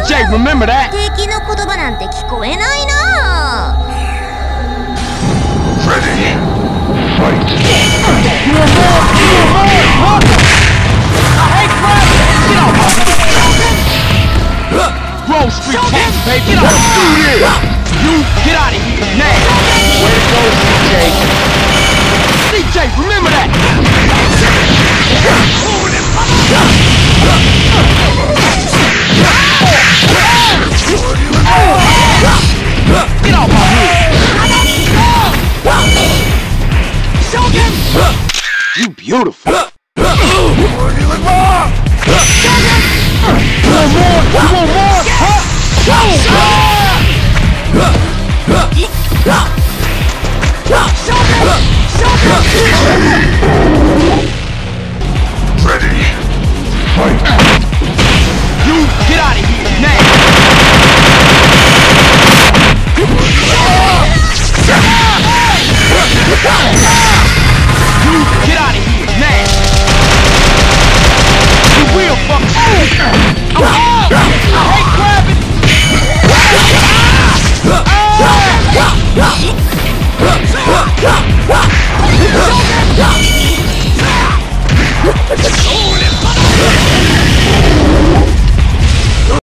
DJ, remember that? 敵の言葉なんて聞こえないな。 Ready. Fight. Grove Street Cats, baby. Let's do this. You get out of here now. Way to go, CJ. CJ, remember that. Get off my head. You beautiful. You want more? Ready. Fight. You get out of here now. You get out of here now. You will fuck. I'm out. I hate grabbing.